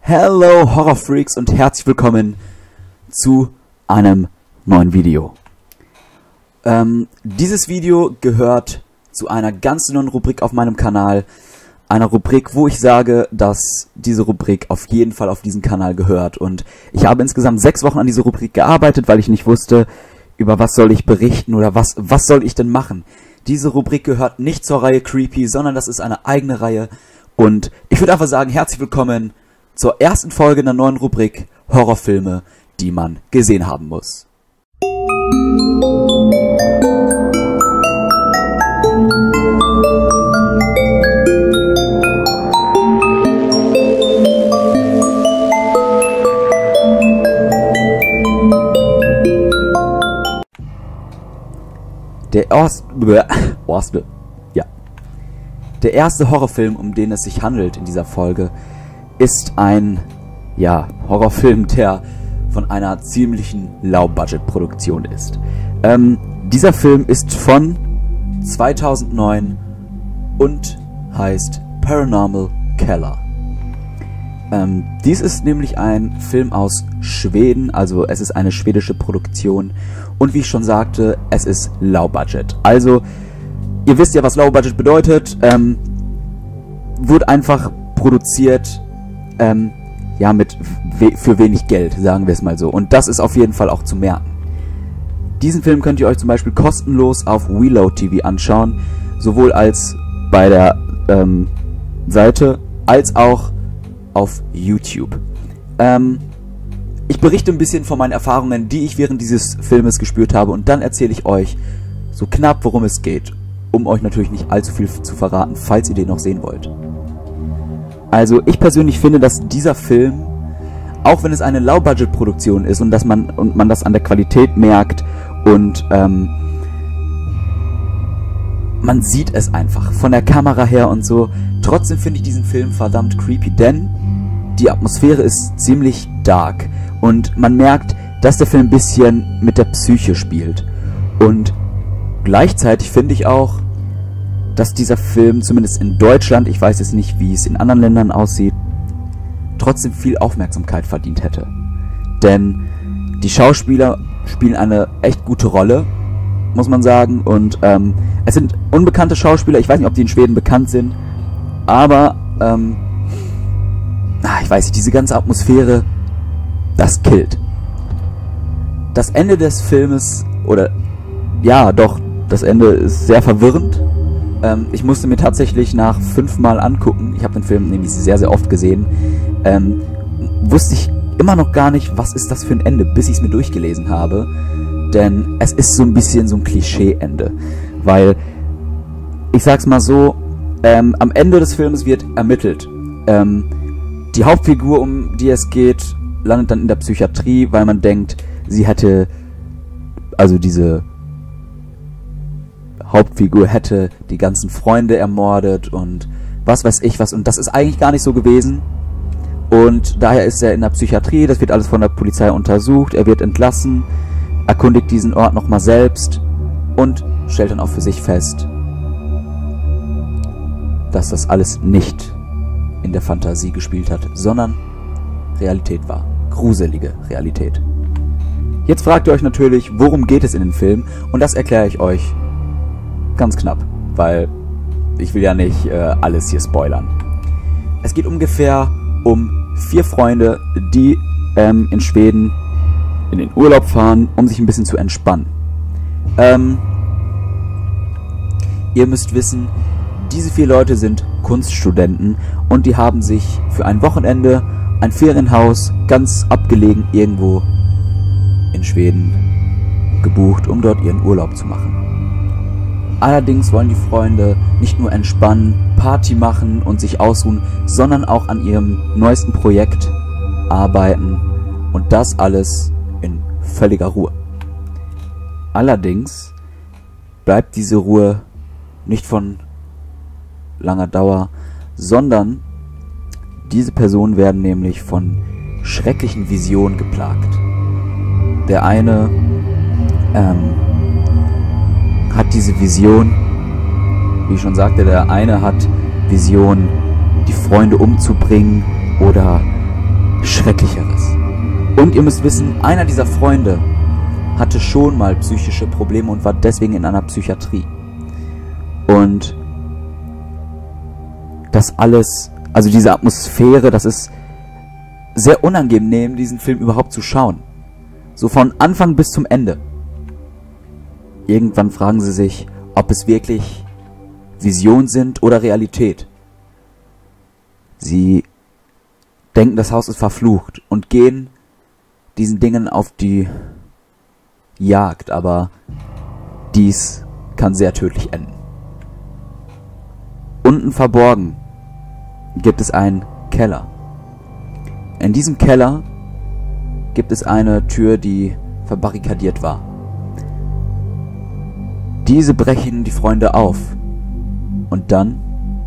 Hello Horrorfreaks und herzlich willkommen zu einem neuen Video. Dieses Video gehört zu einer ganz neuen Rubrik auf meinem Kanal. Einer Rubrik, wo ich sage, dass diese Rubrik auf jeden Fall auf diesen Kanal gehört. Und ich habe insgesamt 6 Wochen an dieser Rubrik gearbeitet, weil ich nicht wusste, über was soll ich berichten oder was soll ich denn machen. Diese Rubrik gehört nicht zur Reihe Creepy, sondern das ist eine eigene Reihe. Und ich würde einfach sagen, herzlich willkommen zur ersten Folge in der neuen Rubrik Horrorfilme, die man gesehen haben muss. Der erste Horrorfilm, um den es sich handelt in dieser Folge, ist ein, Horrorfilm, der von einer ziemlichen Low-Budget-Produktion ist. Dieser Film ist von 2009 und heißt Paranormal Keller. Dies ist nämlich ein Film aus Schweden, also es ist eine schwedische Produktion und wie ich schon sagte, es ist Low-Budget. Also, ihr wisst ja, was Low-Budget bedeutet, wurde einfach produziert, für wenig Geld, sagen wir es mal so. Und das ist auf jeden Fall auch zu merken. Diesen Film könnt ihr euch zum Beispiel kostenlos auf Reload TV anschauen, sowohl als bei der Seite, als auch auf YouTube. Ich berichte ein bisschen von meinen Erfahrungen, die ich während dieses Filmes gespürt habe, und dann erzähle ich euch so knapp, worum es geht, um euch natürlich nicht allzu viel zu verraten, falls ihr den noch sehen wollt. Also ich persönlich finde, dass dieser Film, auch wenn es eine Low-Budget-Produktion ist und man das an der Qualität merkt und man sieht es einfach von der Kamera her und so, trotzdem finde ich diesen Film verdammt creepy, denn die Atmosphäre ist ziemlich dark und man merkt, dass der Film ein bisschen mit der Psyche spielt. Und gleichzeitig finde ich auch, dass dieser Film, zumindest in Deutschland, ich weiß jetzt nicht, wie es in anderen Ländern aussieht, trotzdem viel Aufmerksamkeit verdient hätte. Denn die Schauspieler spielen eine echt gute Rolle, muss man sagen. Und es sind unbekannte Schauspieler, ich weiß nicht, ob die in Schweden bekannt sind, aber ich weiß nicht, diese ganze Atmosphäre, das killt. Das Ende des Filmes, das Ende ist sehr verwirrend. Ich musste mir tatsächlich nach 5 Mal angucken, ich habe den Film nämlich sehr, sehr oft gesehen, wusste ich immer noch gar nicht, was ist das für ein Ende, bis ich es mir durchgelesen habe. Denn es ist so ein bisschen so ein Klischee-Ende. Weil, ich sag's mal so, am Ende des Films wird ermittelt. Die Hauptfigur, um die es geht, landet dann in der Psychiatrie, weil man denkt, sie hätte, also diese Hauptfigur hätte die ganzen Freunde ermordet und was weiß ich was, und das ist eigentlich gar nicht so gewesen. Und daher ist er in der Psychiatrie, das wird alles von der Polizei untersucht, er wird entlassen, erkundigt diesen Ort nochmal selbst und stellt dann auch für sich fest, dass das alles nicht in der Fantasie gespielt hat, sondern Realität war. Gruselige Realität. Jetzt fragt ihr euch natürlich, worum geht es in dem Film? Und das erkläre ich euch ganz knapp, weil ich will ja nicht alles hier spoilern. Es geht ungefähr um 4 Freunde, die in Schweden in den Urlaub fahren, um sich ein bisschen zu entspannen. Ihr müsst wissen, diese 4 Leute sind Kunststudenten und die haben sich für ein Wochenende ein Ferienhaus ganz abgelegen irgendwo in Schweden gebucht, um dort ihren Urlaub zu machen. Allerdings wollen die Freunde nicht nur entspannen, Party machen und sich ausruhen, sondern auch an ihrem neuesten Projekt arbeiten, und das alles in völliger Ruhe. Allerdings bleibt diese Ruhe nicht von langer Dauer, sondern diese Personen werden nämlich von schrecklichen Visionen geplagt. Der eine hat diese Vision, wie ich schon sagte, der eine hat Vision, die Freunde umzubringen oder Schrecklicheres. Und ihr müsst wissen, einer dieser Freunde hatte schon mal psychische Probleme und war deswegen in einer Psychiatrie. Und das alles, also diese Atmosphäre, das ist sehr unangenehm, diesen Film überhaupt zu schauen. So von Anfang bis zum Ende. Irgendwann fragen sie sich, ob es wirklich Visionen sind oder Realität. Sie denken, das Haus ist verflucht und gehen diesen Dingen auf die Jagd, aber dies kann sehr tödlich enden. Unten verborgen gibt es einen Keller. In diesem Keller gibt es eine Tür, die verbarrikadiert war. Diese brechen die Freunde auf. Und dann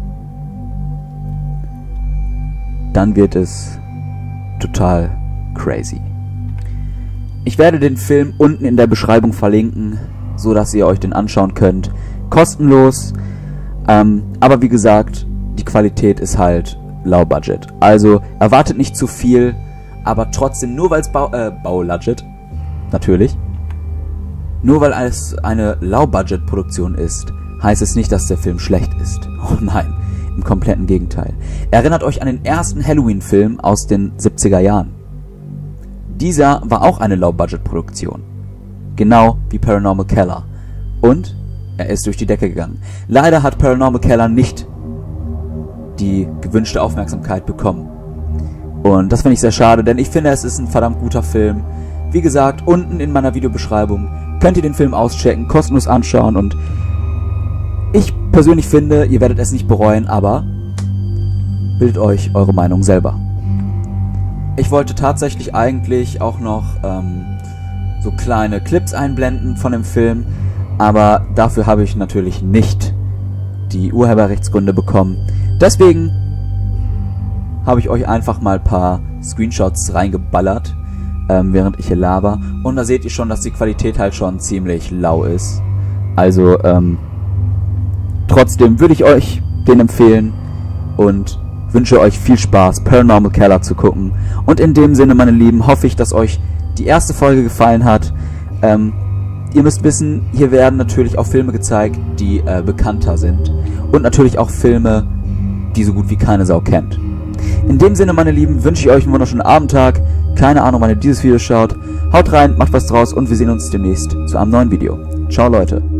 wird es total crazy. Ich werde den Film unten in der Beschreibung verlinken, so dass ihr euch den anschauen könnt. Kostenlos, aber wie gesagt, die Qualität ist halt low budget. Also erwartet nicht zu viel, aber trotzdem, nur weil es Bau-Budget, natürlich, nur weil es eine Low-Budget-Produktion ist, heißt es nicht, dass der Film schlecht ist. Oh nein, im kompletten Gegenteil. Erinnert euch an den ersten Halloween-Film aus den 70er Jahren. Dieser war auch eine Low-Budget-Produktion. Genau wie Paranormal Keller. Und er ist durch die Decke gegangen. Leider hat Paranormal Keller nicht die gewünschte Aufmerksamkeit bekommen. Und das finde ich sehr schade, denn ich finde, es ist ein verdammt guter Film. Wie gesagt, unten in meiner Videobeschreibung könnt ihr den Film auschecken, kostenlos anschauen und ich persönlich finde, ihr werdet es nicht bereuen, aber bildet euch eure Meinung selber. Ich wollte tatsächlich eigentlich auch noch so kleine Clips einblenden von dem Film, aber dafür habe ich natürlich nicht die Urheberrechtsgründe bekommen. Deswegen habe ich euch einfach mal ein paar Screenshots reingeballert, während ich hier laber. Und da seht ihr schon, dass die Qualität halt schon ziemlich lau ist. Also, trotzdem würde ich euch den empfehlen und wünsche euch viel Spaß, Paranormal Keller zu gucken. Und in dem Sinne, meine Lieben, hoffe ich, dass euch die erste Folge gefallen hat. Ihr müsst wissen, hier werden natürlich auch Filme gezeigt, die bekannter sind. Und natürlich auch Filme, die so gut wie keine Sau kennt. In dem Sinne, meine Lieben, wünsche ich euch einen wunderschönen Abendtag. Keine Ahnung, wann ihr dieses Video schaut. Haut rein, macht was draus und wir sehen uns demnächst zu einem neuen Video. Ciao, Leute.